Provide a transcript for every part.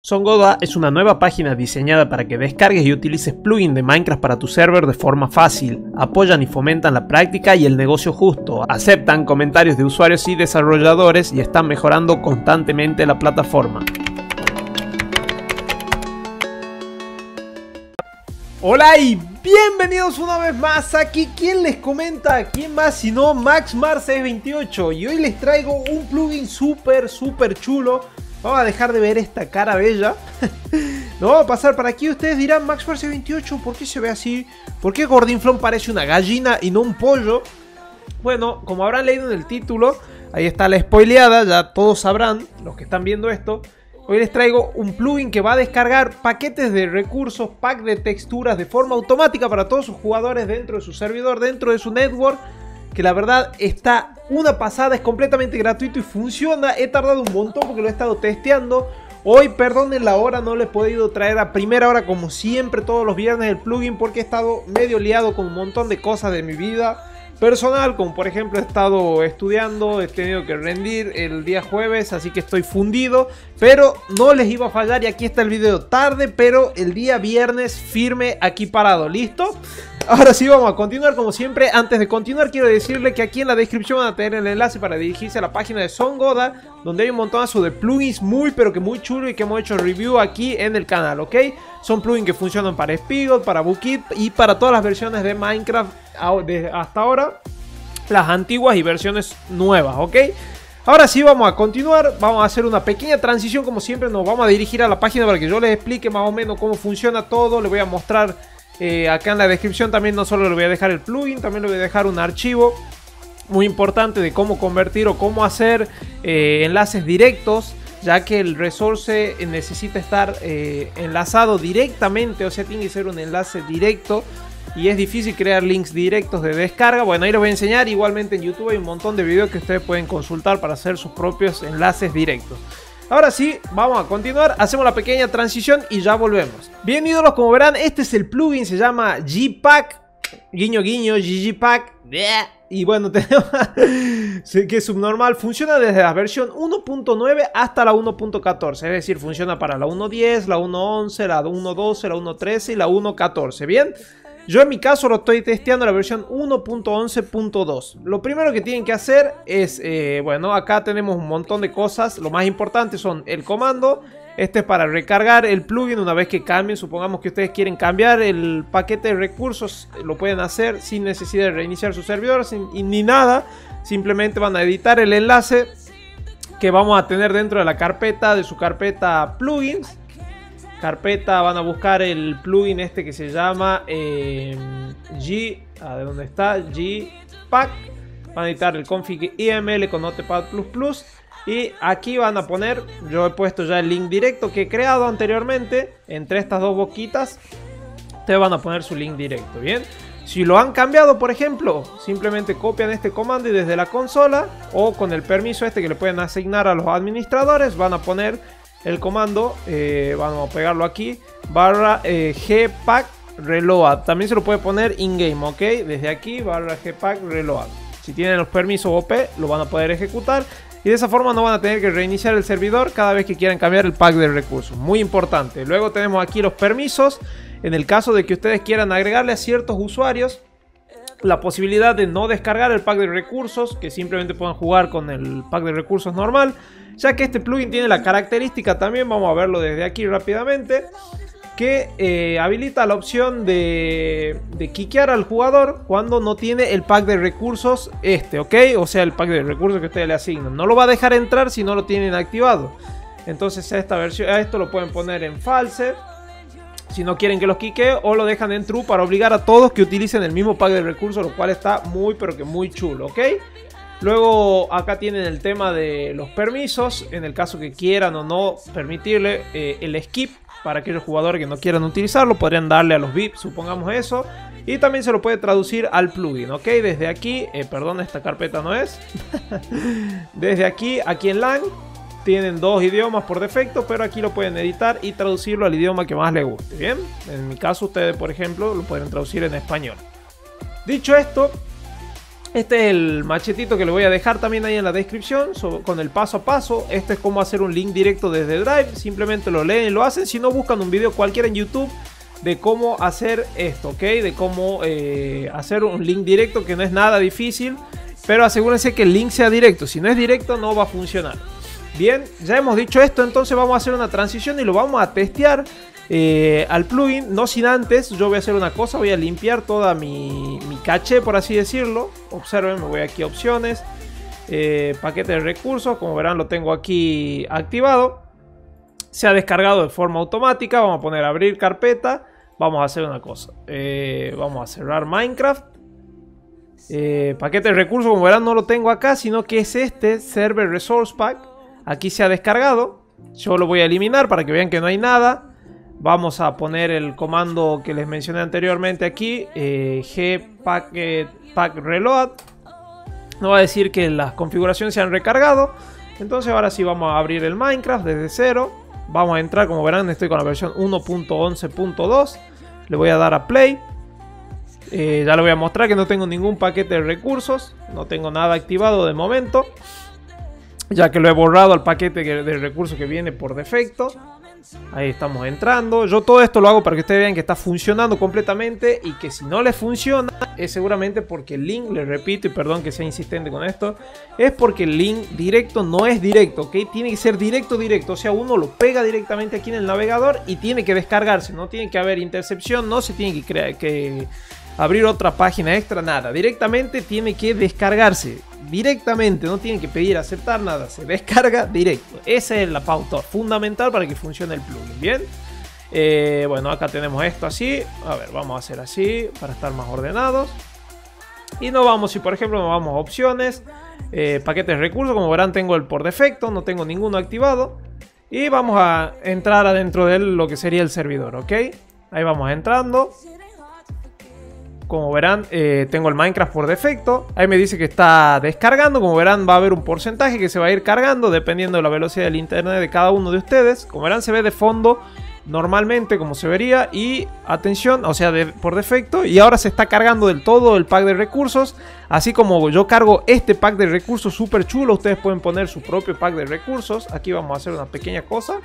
Songoda es una nueva página diseñada para que descargues y utilices plugins de Minecraft para tu server de forma fácil. Apoyan y fomentan la práctica y el negocio justo. Aceptan comentarios de usuarios y desarrolladores y están mejorando constantemente la plataforma. Hola y bienvenidos una vez más aquí. ¿Quién les comenta? ¿Quién más sino MaxMar628? Y hoy les traigo un plugin súper chulo. Vamos a dejar de ver esta cara bella. Nos vamos a pasar para aquí. Ustedes dirán, MaxMar628, ¿por qué se ve así? ¿Por qué Gordinflón parece una gallina y no un pollo? Bueno, como habrán leído en el título, ahí está la spoileada, ya todos sabrán, los que están viendo esto. Hoy les traigo un plugin que va a descargar paquetes de recursos, pack de texturas de forma automática para todos sus jugadores dentro de su servidor, dentro de su network. Que la verdad está una pasada, es completamente gratuito y funciona. He tardado un montón porque lo he estado testeando. Hoy, perdonen la hora, no le he podido traer a primera hora como siempre todos los viernes el plugin porque he estado medio liado con un montón de cosas de mi vida personal, como por ejemplo he estado estudiando, he tenido que rendir el día jueves, así que estoy fundido, pero no les iba a fallar y aquí está el video tarde, pero el día viernes firme aquí parado, ¿listo? Ahora sí vamos a continuar como siempre. Antes de continuar quiero decirle que aquí en la descripción van a tener el enlace para dirigirse a la página de Songoda, donde hay un montonazo de plugins muy pero que muy chulo y que hemos hecho review aquí en el canal, ¿ok? Son plugins que funcionan para Spigot, para Bookit y para todas las versiones de Minecraft hasta ahora, las antiguas y versiones nuevas, ¿ok? Ahora sí vamos a continuar, vamos a hacer una pequeña transición como siempre, nos vamos a dirigir a la página para que yo les explique más o menos cómo funciona todo. Les voy a mostrar acá en la descripción también, no solo le voy a dejar el plugin, también le voy a dejar un archivo muy importante de cómo convertir o cómo hacer enlaces directos, ya que el resource necesita estar enlazado directamente, o sea, tiene que ser un enlace directo y es difícil crear links directos de descarga. Bueno, ahí les voy a enseñar. Igualmente en YouTube hay un montón de videos que ustedes pueden consultar para hacer sus propios enlaces directos. Ahora sí, vamos a continuar, hacemos la pequeña transición y ya volvemos. Bien, ídolos, como verán, este es el plugin, se llama Gpack, guiño guiño, Gpack. Y bueno, tenemos que es subnormal, funciona desde la versión 1.9 hasta la 1.14, es decir, funciona para la 1.10, la 1.11, la 1.12, la 1.13 y la 1.14, ¿bien? Yo en mi caso lo estoy testeando en la versión 1.11.2. Lo primero que tienen que hacer es, bueno, acá tenemos un montón de cosas. Lo más importante son el comando. Este es para recargar el plugin una vez que cambien. Supongamos que ustedes quieren cambiar el paquete de recursos. Lo pueden hacer sin necesidad de reiniciar su servidor ni nada. Simplemente van a editar el enlace que vamos a tener dentro de la carpeta, de su carpeta plugins. Van a buscar el plugin este que se llama ¿dónde está? Gpack. Van a editar el config IML con Notepad++. Y aquí van a poner, yo he puesto ya el link directo que he creado anteriormente. Entre estas dos boquitas, ustedes van a poner su link directo, ¿bien? Si lo han cambiado, por ejemplo, simplemente copian este comando y desde la consola o con el permiso este que le pueden asignar a los administradores, van a poner el comando, vamos a pegarlo aquí, barra gpack reload. También se lo puede poner in-game, ¿ok? Desde aquí, barra gpack reload. Si tienen los permisos OP, lo van a poder ejecutar. Y de esa forma no van a tener que reiniciar el servidor cada vez que quieran cambiar el pack de recursos. Muy importante. Luego tenemos aquí los permisos. En el caso de que ustedes quieran agregarle a ciertos usuarios la posibilidad de no descargar el pack de recursos, que simplemente puedan jugar con el pack de recursos normal, ya que este plugin tiene la característica también, vamos a verlo desde aquí rápidamente, que habilita la opción de quiquear al jugador cuando no tiene el pack de recursos ¿ok? O sea, el pack de recursos que ustedes le asignan. No lo va a dejar entrar si no lo tienen activado. Entonces a esto lo pueden poner en false si no quieren que los quiquee, o lo dejan en true para obligar a todos que utilicen el mismo pack de recursos, lo cual está muy pero que muy chulo, ¿ok? Luego acá tienen el tema de los permisos, en el caso que quieran o no permitirle el skip para aquellos jugadores que no quieran utilizarlo, podrían darle a los VIPs, supongamos eso. Y también se lo puede traducir al plugin, ¿ok? Desde aquí, perdón, esta carpeta no es. Desde aquí en LAN tienen dos idiomas por defecto, pero aquí lo pueden editar y traducirlo al idioma que más les guste, ¿bien? En mi caso ustedes, por ejemplo, lo pueden traducir en español. Dicho esto, Este es el machetito que le voy a dejar también ahí en la descripción con el paso a paso. Este es cómo hacer un link directo desde Drive. Simplemente lo leen y lo hacen. Si no, buscan un video cualquiera en YouTube de cómo hacer esto, ¿ok? De cómo hacer un link directo, que no es nada difícil. Pero asegúrense que el link sea directo. Si no es directo, no va a funcionar. Bien, ya hemos dicho esto, entonces vamos a hacer una transición y lo vamos a testear al plugin. No sin antes, yo voy a hacer una cosa, voy a limpiar toda mi caché, por así decirlo. Observen, me voy aquí a opciones, paquete de recursos, como verán lo tengo aquí activado. Se ha descargado de forma automática, vamos a poner abrir carpeta. Vamos a hacer una cosa, vamos a cerrar Minecraft. Paquete de recursos, como verán no lo tengo acá, sino que es este Server Resource Pack. Aquí se ha descargado. Yo lo voy a eliminar para que vean que no hay nada. Vamos a poner el comando que les mencioné anteriormente aquí, pack reload. No va a decir que las configuraciones se han recargado. Entonces ahora sí vamos a abrir el Minecraft desde cero. Vamos a entrar, como verán estoy con la versión 1.11.2. Le voy a dar a play. Ya le voy a mostrar que no tengo ningún paquete de recursos. No tengo nada activado de momento, ya que lo he borrado al paquete de recursos que viene por defecto. Ahí estamos entrando. Yo todo esto lo hago para que ustedes vean que está funcionando completamente. Y que si no les funciona es seguramente porque el link, les repito y perdón que sea insistente con esto, es porque el link directo no es directo, ¿ok? Tiene que ser directo. O sea, uno lo pega directamente aquí en el navegador y tiene que descargarse. No tiene que haber intercepción, no se tiene que abrir otra página extra, nada. Directamente tiene que descargarse. Directamente, no tienen que pedir aceptar nada. Se descarga directo. Esa es la pauta fundamental para que funcione el plugin. Bien. Bueno, acá tenemos esto así. A ver, vamos a hacer así para estar más ordenados. Y nos vamos, si por ejemplo nos vamos a opciones, paquetes de recursos. Como verán tengo el por defecto, no tengo ninguno activado. Y vamos a entrar adentro de lo que sería el servidor, ¿ok? Ahí vamos entrando. Como verán, tengo el Minecraft por defecto. Ahí me dice que está descargando. Como verán, va a haber un porcentaje que se va a ir cargando dependiendo de la velocidad del internet de cada uno de ustedes. Como verán, se ve de fondo normalmente como se vería. Y atención, o sea, por defecto. Y ahora se está cargando del todo el pack de recursos. Así como yo cargo este pack de recursos súper chulo, ustedes pueden poner su propio pack de recursos. Aquí vamos a hacer una pequeña cosa.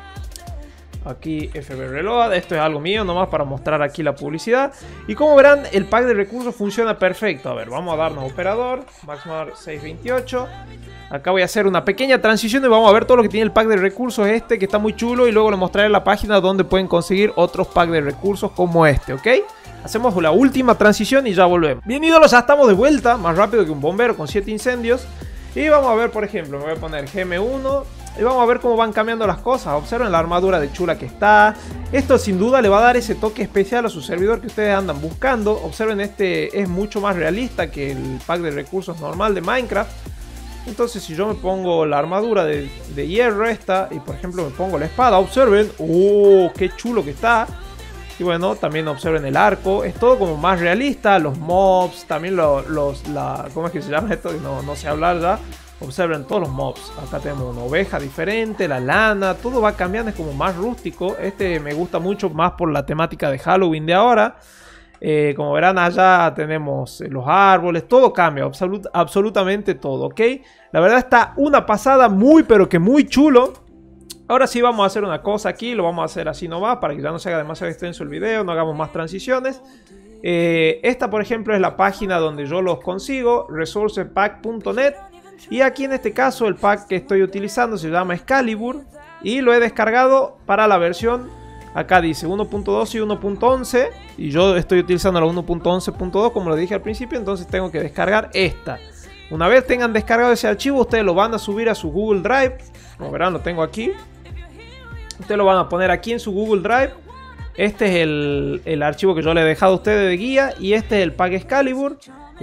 Aquí FB Reload, esto es algo mío nomás para mostrar aquí la publicidad. Y como verán, el pack de recursos funciona perfecto. A ver, vamos a darnos operador, Maxmar 628. Acá voy a hacer una pequeña transición y vamos a ver todo lo que tiene el pack de recursos este, que está muy chulo. Y luego les mostraré la página donde pueden conseguir otros packs de recursos como este, ¿ok? Hacemos la última transición y ya volvemos. Bien, ídolos, ya estamos de vuelta, más rápido que un bombero con 7 incendios. Y vamos a ver, por ejemplo, me voy a poner GM1 y vamos a ver cómo van cambiando las cosas. Observen la armadura de chula que está. Esto sin duda le va a dar ese toque especial a su servidor que ustedes andan buscando. Observen, este es mucho más realista que el pack de recursos normal de Minecraft. Entonces si yo me pongo la armadura de hierro esta y por ejemplo me pongo la espada, observen, ¡oh, qué chulo que está! Y bueno, también observen el arco, es todo como más realista, los mobs, también ¿cómo es que se llama esto? No sé hablar ya. Observen todos los mobs, acá tenemos una oveja diferente, la lana, todo va cambiando, es como más rústico. Este me gusta mucho más por la temática de Halloween de ahora. Como verán allá tenemos los árboles, todo cambia, absolutamente todo, ¿ok? La verdad está una pasada, muy pero que muy chulo. Ahora sí vamos a hacer una cosa aquí, lo vamos a hacer así nomás para que ya no se haga demasiado extenso el video, no hagamos más transiciones. Esta por ejemplo es la página donde yo los consigo, resourcepack.net. Y aquí en este caso el pack que estoy utilizando se llama Excalibur y lo he descargado para la versión, acá dice 1.2 y 1.11 y yo estoy utilizando la 1.11.2 como lo dije al principio, entonces tengo que descargar esta. Una vez tengan descargado ese archivo, ustedes lo van a subir a su Google Drive, como verán lo tengo aquí. Ustedes lo van a poner aquí en su Google Drive. Este es el archivo que yo le he dejado a ustedes de guía y este es el pack Excalibur.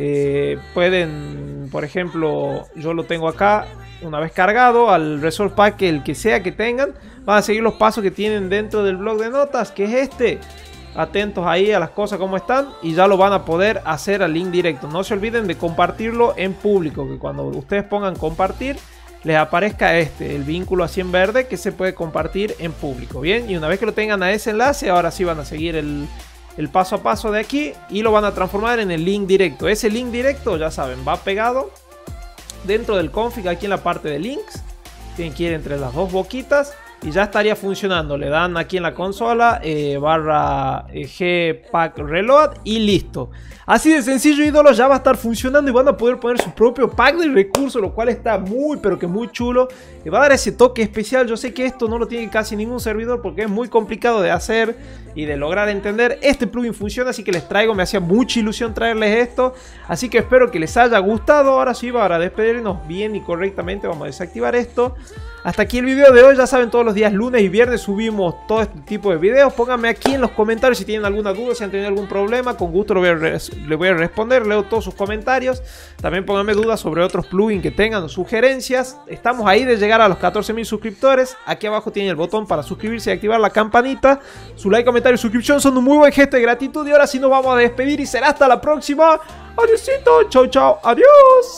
Pueden, por ejemplo, yo lo tengo acá, una vez cargado al Resource Pack, el que sea que tengan, van a seguir los pasos que tienen dentro del blog de notas, que es este. Atentos ahí a las cosas como están y ya lo van a poder hacer al link directo. No se olviden de compartirlo en público, que cuando ustedes pongan compartir les aparezca el vínculo así en verde que se puede compartir en público. Bien, y una vez que lo tengan a ese enlace, ahora sí van a seguir el el paso a paso de aquí y lo van a transformar en el link directo. Ese link directo, ya saben, va pegado dentro del config aquí en la parte de links. Tienen que ir entre las dos boquitas y ya estaría funcionando. Le dan aquí en la consola barra G pack reload y listo. Así de sencillo, ídolos, ya va a estar funcionando y van a poder poner su propio pack de recursos, lo cual está muy pero que muy chulo. Le va a dar ese toque especial. Yo sé que esto no lo tiene casi ningún servidor porque es muy complicado de hacer y de lograr entender. Este plugin funciona, así que les traigo, me hacía mucha ilusión traerles esto. Así que espero que les haya gustado. Ahora sí, para despedirnos bien y correctamente, vamos a desactivar esto. Hasta aquí el video de hoy. Ya saben, todos los días lunes y viernes subimos todo este tipo de videos. Pónganme aquí en los comentarios si tienen alguna duda, si han tenido algún problema. Con gusto les voy a responder, leo todos sus comentarios. También pónganme dudas sobre otros plugins que tengan o sugerencias. Estamos ahí de llegar a los 14.000 suscriptores. Aquí abajo tienen el botón para suscribirse y activar la campanita. Su like, comentario y suscripción son un muy buen gesto de gratitud. Y ahora sí nos vamos a despedir y será hasta la próxima. Adiósito, chau chau, adiós.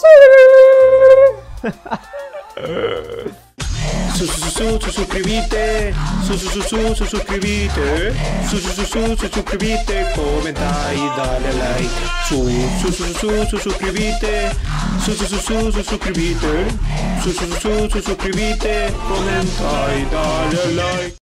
Suscríbete, suscríbete, suscríbete, comenta y dale like. Suscríbete, suscríbete, comenta y dale like.